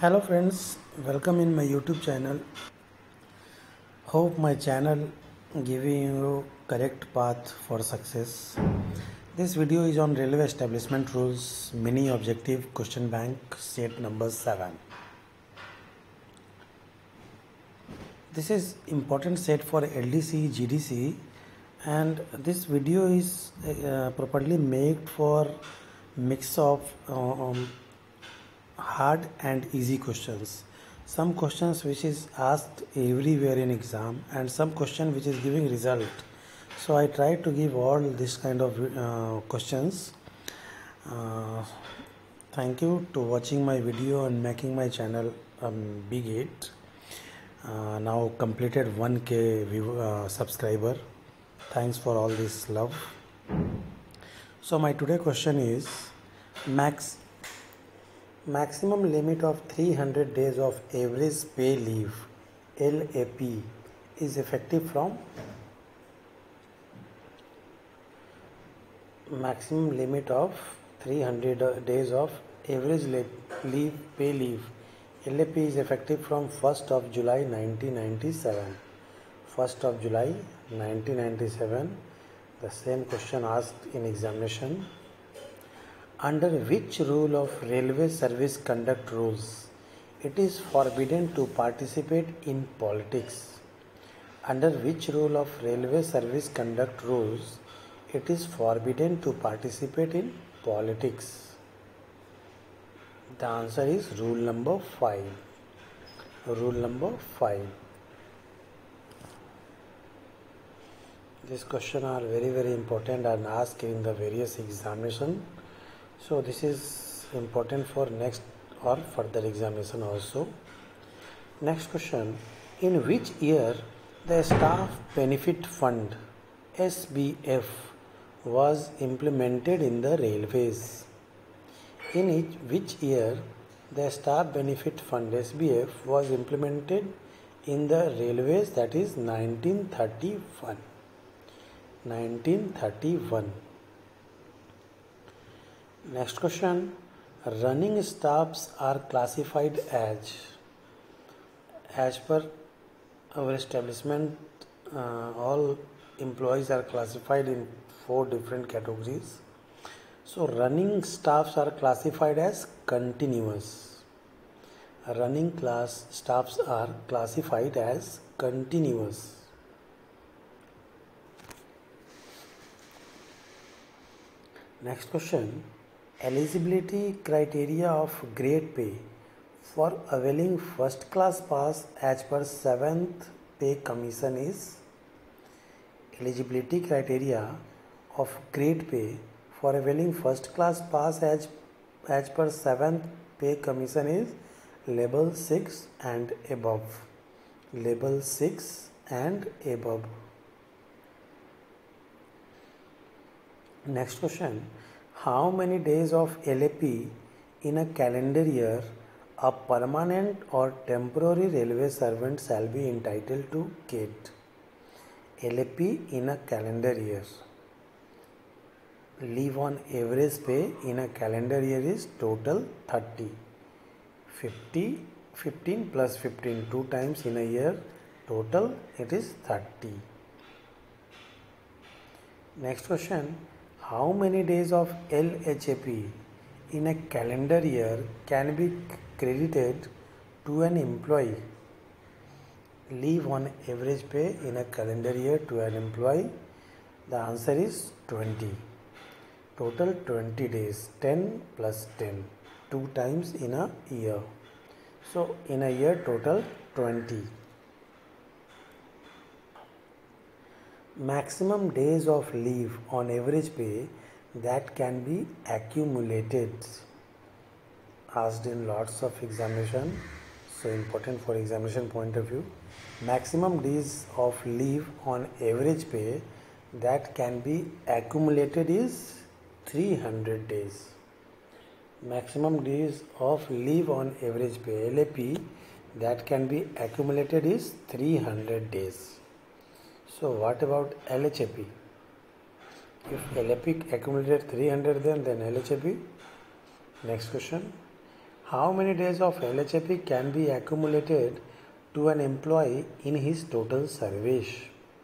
Hello friends, welcome in my YouTube channel. Hope my channel giving you correct path for success. This video is on railway establishment rules, mini objective question bank set number 7. This is important set for LDC, GDC, and this video is properly made for mix of hard and easy questions. Some questions which is asked everywhere in exam and some question which is giving result. So I try to give all this kind of questions. Thank you to watching my video and making my channel big hit. Now completed 1K subscriber. Thanks for all this love. So my today question is maximum limit of 300 days of average pay leave LAP is effective from maximum limit of 300 days of average leave pay leave LAP is effective from 1st of July 1997. 1st of July 1997. The same question asked in examination. Under which rule of railway service conduct rules it is forbidden to participate in politics? Under which rule of railway service conduct rules it is forbidden to participate in politics? The answer is rule number 5. Rule number 5. These questions are very important and asked in the various examination. So this is important for next or further examination also. Next question. In which year the Staff Benefit Fund SBF was implemented in the railways? In which year the Staff Benefit Fund SBF was implemented in the railways? That is 1931. 1931. Next question. Running staffs are classified as per our establishment, all employees are classified in 4 different categories. So running staffs are classified as continuous. Running class staffs are classified as continuous. Next question. Eligibility criteria of grade pay for availing first class pass as per 7th pay commission is? Eligibility criteria of grade pay for availing first class pass as per 7th pay commission is level 6 and above. Level 6 and above. Next question. How many days of LAP in a calendar year a permanent or temporary railway servant shall be entitled to get? LAP in a calendar year. Leave on average pay in a calendar year is total 30. 15 plus 15 2 times in a year, total it is 30. Next question. How many days of LHAP in a calendar year can be credited to an employee? Leave on average pay in a calendar year to an employee. The answer is 20. Total 20 days. 10 plus 10. 2 times in a year. So in a year total 20. Maximum days of leave on average pay that can be accumulated. Asked in lots of examination, so important for examination point of view. Maximum days of leave on average pay that can be accumulated is 300 days. Maximum days of leave on average pay LAP that can be accumulated is 300 days. So what about LHAP? If LAP accumulated 300 then LHAP. Next question. How many days of LHAP can be accumulated to an employee in his total service?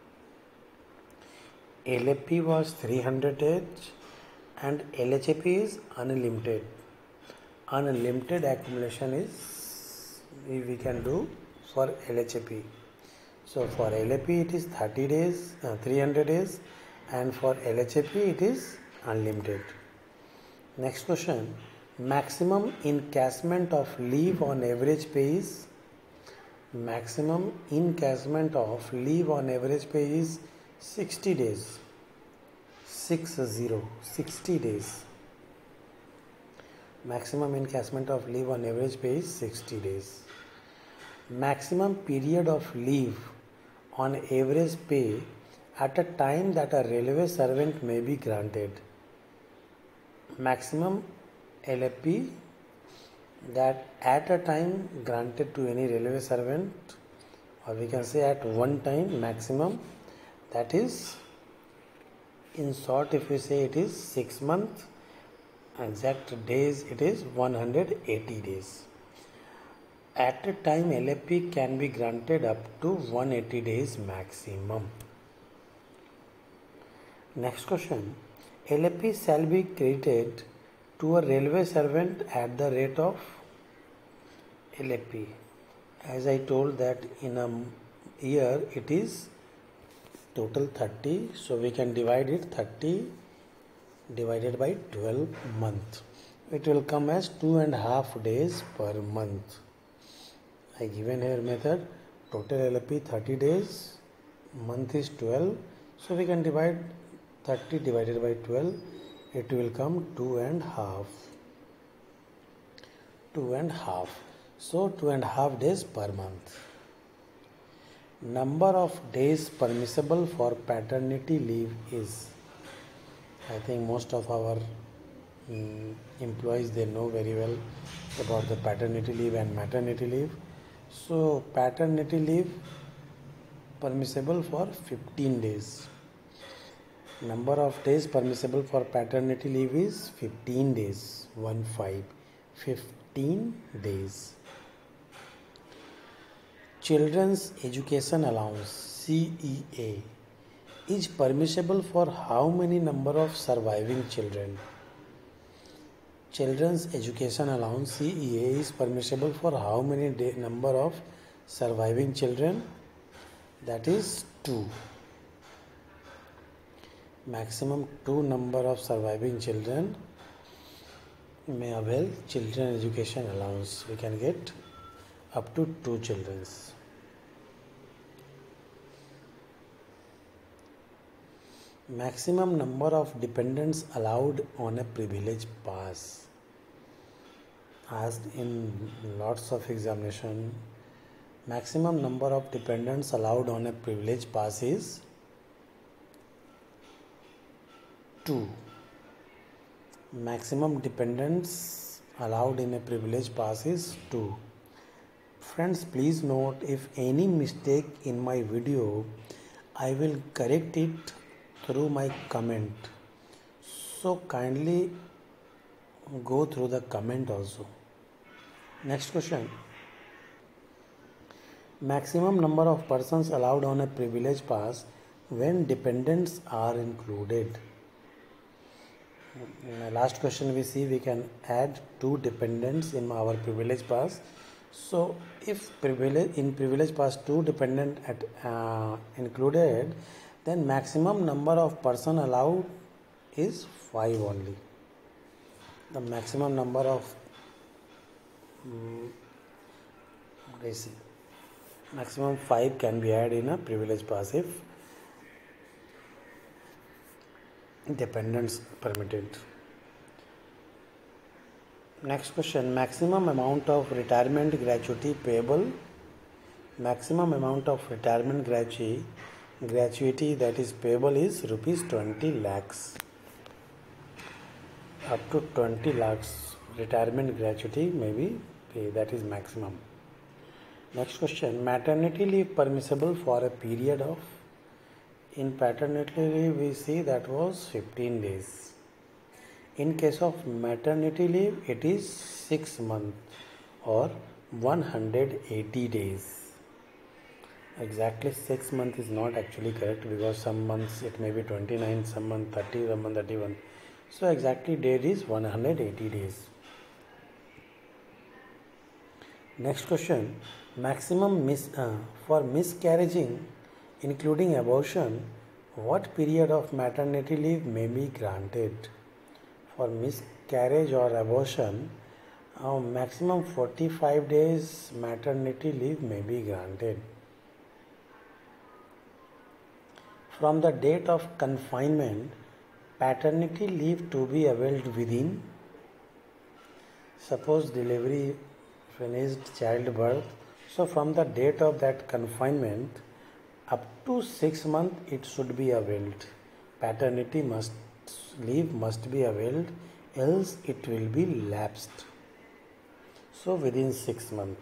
LFP was 300 days and LHAP is unlimited. Unlimited accumulation is we can do for LHAP. So for LAP it is 30 days, 300 days, and for LHAP it is unlimited. Next question. Maximum encashment of leave on average pay is? Maximum encashment of leave on average pay is 60 days. 60 days. Maximum encashment of leave on average pay is 60 days. Maximum period of leave on average pay at a time that a railway servant may be granted. Maximum LFP that at a time granted to any railway servant, or we can say at one time maximum, that is, in short, if we say it is 6 months, exact days it is 180 days. At a time LFP can be granted up to 180 days maximum. Next question. LFP shall be credited to a railway servant at the rate of LFP. As I told that in a year it is total 30, so we can divide it 30 divided by 12 months. It will come as 2.5 days per month. I given here method, total LFP 30 days, month is 12, so we can divide 30 divided by 12, it will come 2.5. So 2.5 days per month. Number of days permissible for paternity leave is? I think most of our employees, they know very well about the paternity leave and maternity leave. So paternity leave permissible for 15 days. Number of days permissible for paternity leave is 15 days. 15 days. Children's Education Allowance CEA is permissible for how many number of surviving children? Children's Education Allowance CEA is permissible for how many number of surviving children? That is 2. Maximum 2 number of surviving children may avail Children Education Allowance. We can get up to 2 children. Maximum number of dependents allowed on a privilege pass. Asked in lots of examination, maximum number of dependents allowed on a privilege pass is 2. Maximum dependents allowed in a privilege pass is 2. Friends, please note, if any mistake in my video, I will correct it through my comment. So kindly go through the comment also. Next question. Maximum number of persons allowed on a privilege pass when dependents are included. In the last question we see we can add 2 dependents in our privilege pass. So if in privilege pass 2 dependent included, then maximum number of person allowed is 5 only. The maximum number of maximum 5 can be added in a privilege pass if dependents permitted. Next question. Maximum amount of retirement gratuity payable. Maximum amount of retirement gratuity that is payable is rupees 20 lakhs. Up to 20 lakhs retirement gratuity may be paid, that is maximum. Next question. Maternity leave permissible for a period of? In paternity leave we see that was 15 days. In case of maternity leave, it is 6 months or 180 days. Exactly 6 months is not actually correct because some months it may be 29, some month 30, some month 31. So exactly date is 180 days. Next question, for miscarrying including abortion, what period of maternity leave may be granted? For miscarriage or abortion, maximum 45 days maternity leave may be granted. From the date of confinement, paternity leave to be availed within, suppose delivery finished, childbirth, so from the date of that confinement up to 6 months it should be availed. Paternity leave must be availed, else it will be lapsed. So within 6 months.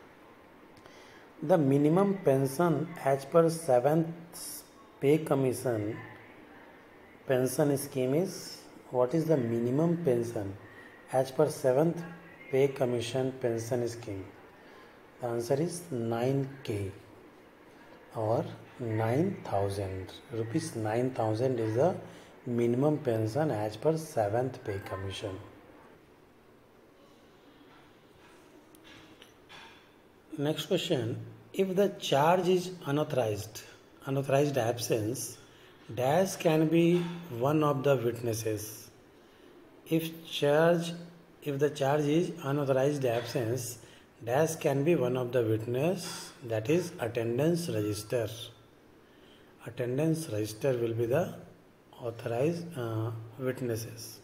The minimum pension as per 7th pay commission pension scheme is, what is the minimum pension as per 7th pay commission pension scheme? The answer is 9K or 9,000 rupees. 9,000 is the minimum pension as per 7th pay commission. Next question, if the charge is unauthorized absence, dash can be one of the witnesses. If the charge is unauthorized absence, dash can be one of the witness, that is attendance register. Attendance register will be the authorized witnesses.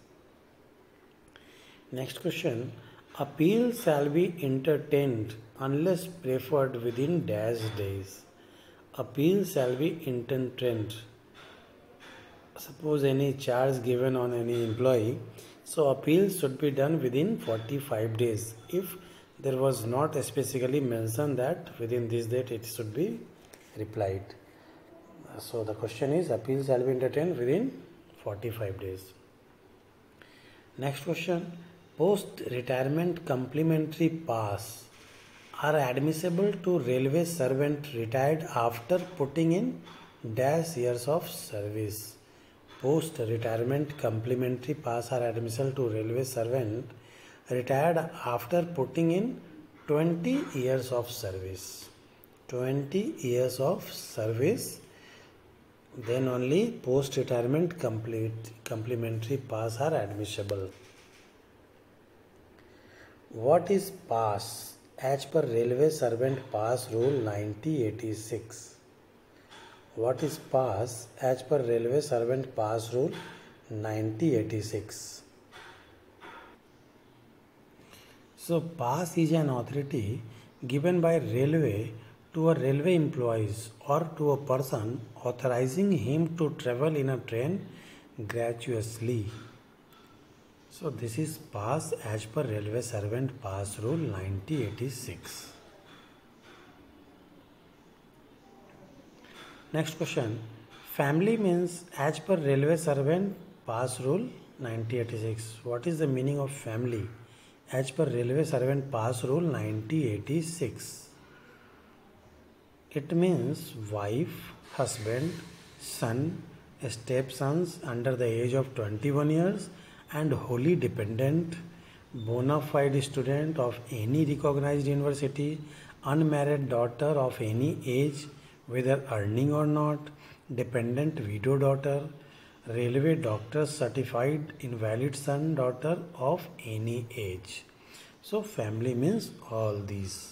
Next question, appeal shall be entertained unless preferred within dash days. Appeal shall be entertained. Suppose any charge given on any employee, so appeal should be done within 45 days. If there was not specifically mentioned that within this date it should be replied. So the question is, appeal shall be entertained within 45 days. Next question, post-retirement complimentary pass are admissible to railway servant retired after putting in dash years of service. Post-retirement complimentary pass are admissible to railway servant retired after putting in 20 years of service. 20 years of service, then only post-retirement complimentary pass are admissible. What is pass as per Railway Servant Pass Rule 1986? What is pass as per Railway Servant Pass Rule 1986? So pass is an authority given by railway to a railway employees or to a person authorizing him to travel in a train gratuitously. So this is pass as per Railway Servant Pass Rule 1986. Next question, family means as per Railway Servant Pass Rule 1986. What is the meaning of family as per Railway Servant Pass Rule 1986? It means wife, husband, son, stepsons under the age of 21 years and wholly dependent, bona fide student of any recognized university, unmarried daughter of any age, whether earning or not, dependent widow daughter, railway doctor certified invalid son daughter of any age. So family means all these.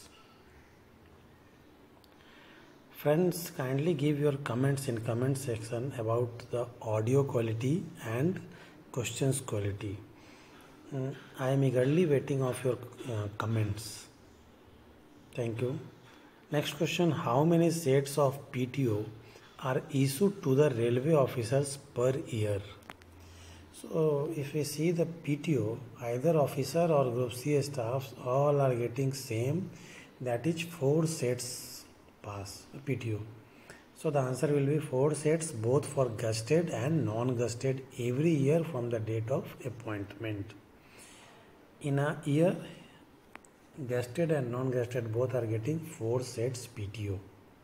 Friends, kindly give your comments in comment section about the audio quality and questions quality. I am eagerly waiting of your comments. Thank you. Next question, how many sets of PTO are issued to the railway officers per year? So if we see the PTO, either officer or group C staffs all are getting same, that is 4 sets pass PTO. So the answer will be 4 sets both for gusted and non-gusted every year from the date of appointment. In a year, gusted and non-gusted both are getting 4 sets PTO.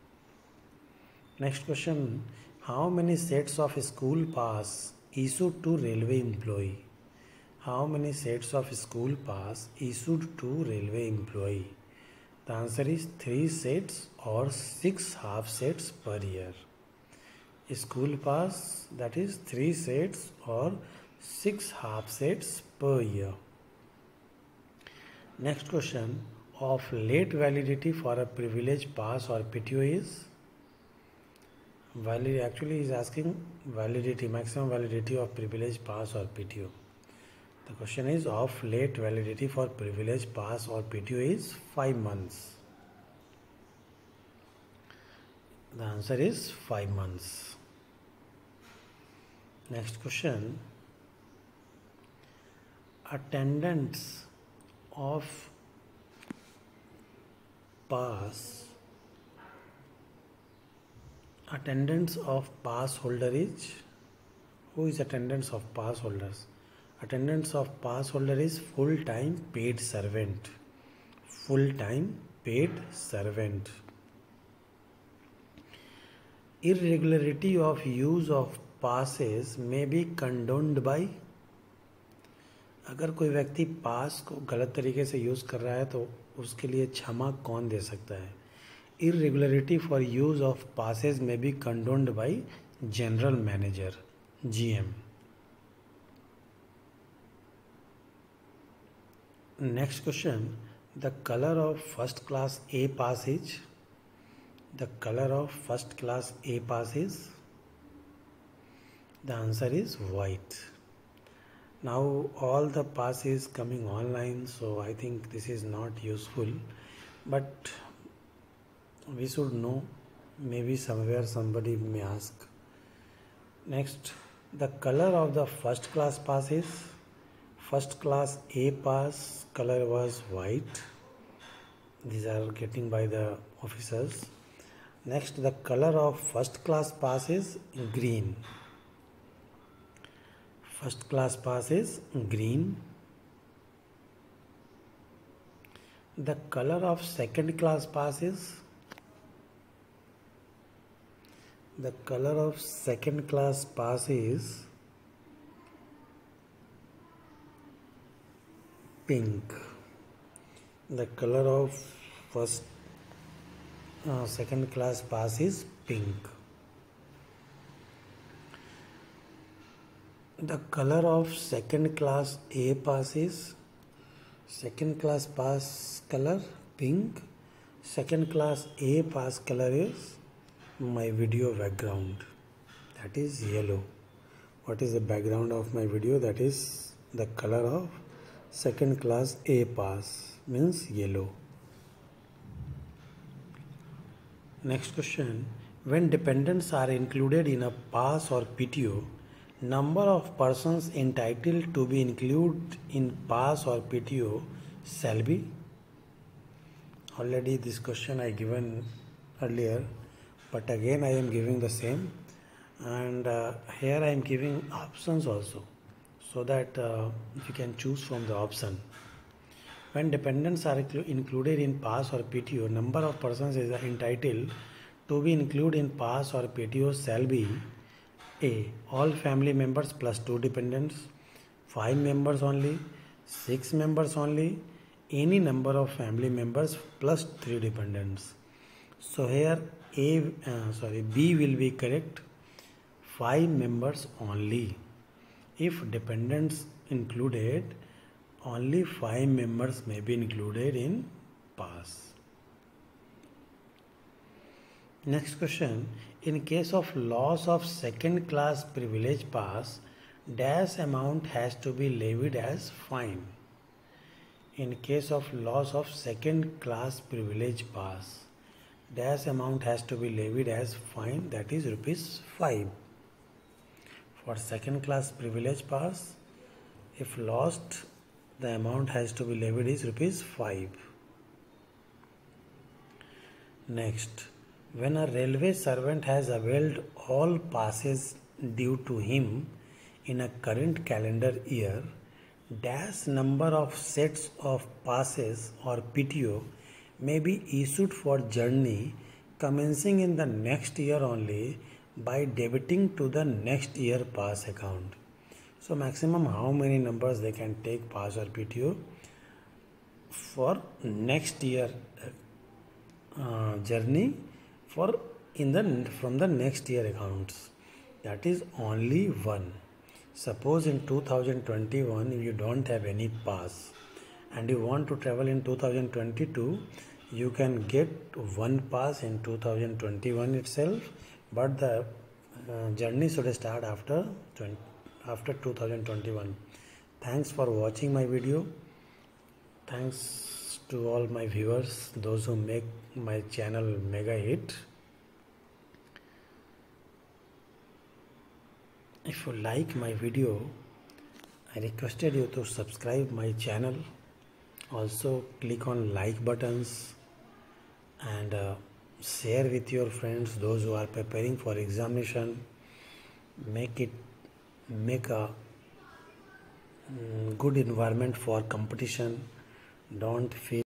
Next question, how many sets of school pass issued to railway employee? How many sets of school pass issued to railway employee? The answer is 3 sets or 6 half sets per year. School pass, that is 3 sets or 6 half sets per year. Next question, of late validity for a privilege pass or PTO is? Validity actually is asking validity, maximum validity of privilege pass or PTO. The question is of late validity for privilege pass or PTO is 5 months. The answer is 5 months. Next question, attendance of pass holder is, who is attendance of pass holders? Attendance of pass holder is full-time paid servant. Full-time paid servant. Irregularity of use of passes may be condoned by, अगर कोई व्यक्ति पास को गलत तरीके से use कर रहा है तो उसके लिए क्षमा कौन दे सकता है? Irregularity for use of passes may be condoned by general manager, GM. Next question, the color of first class A pass is? The color of first class A pass is? The answer is white. Now all the pass is coming online, so I think this is not useful, but we should know, maybe somewhere somebody may ask. Next, the color of the first class pass is? First class A pass color was white. These are getting by the officers. Next, the color of first class pass is green. First class pass is green. The color of second class pass is? The color of second class pass is pink. The color of second class pass is pink. The color of second class A pass is? Second class pass color pink. Second class A pass color is my video background, that is yellow. What is the background of my video? That is the color of second class A pass, means yellow. Next question, when dependents are included in a pass or PTO, number of persons entitled to be included in pass or PTO shall be? Already this question I given earlier, but again I am giving the same, and here I am giving options also, so that you can choose from the option. When dependents are included in pass or PTO, number of persons is entitled to be included in pass or PTO shall be: A, all family members plus 2 dependents, 5 members only, 6 members only, any number of family members plus 3 dependents. So here B will be correct, 5 members only. If dependents included, only 5 members may be included in pass. Next question, in case of loss of second class privilege pass, dash amount has to be levied as fine. In case of loss of second class privilege pass, dash amount has to be levied as fine, that is ₹5. For second class privilege pass, if lost, the amount has to be levied is ₹5. Next, When a railway servant has availed all passes due to him in a current calendar year, dash number of sets of passes or PTO may be issued for journey commencing in the next year only by debiting to the next year pass account. So maximum how many numbers they can take pass or PTO for next year journey for in the from the next year accounts, that is only one. Suppose in 2021 you don't have any pass and you want to travel in 2022, you can get one pass in 2021 itself, but the journey should start after 2021. Thanks for watching my video. Thanks to all my viewers, those who make my channel mega hit. If you like my video, I requested you to subscribe my channel. Also click on like buttons and share with your friends, those who are preparing for examination. Make a good environment for competition. Don't feel